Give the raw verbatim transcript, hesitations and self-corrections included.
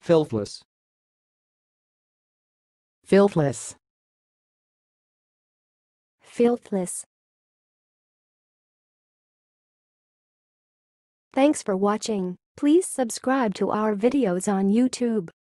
filthless, filthless, filthless. Thanks for watching. Please subscribe to our videos on YouTube.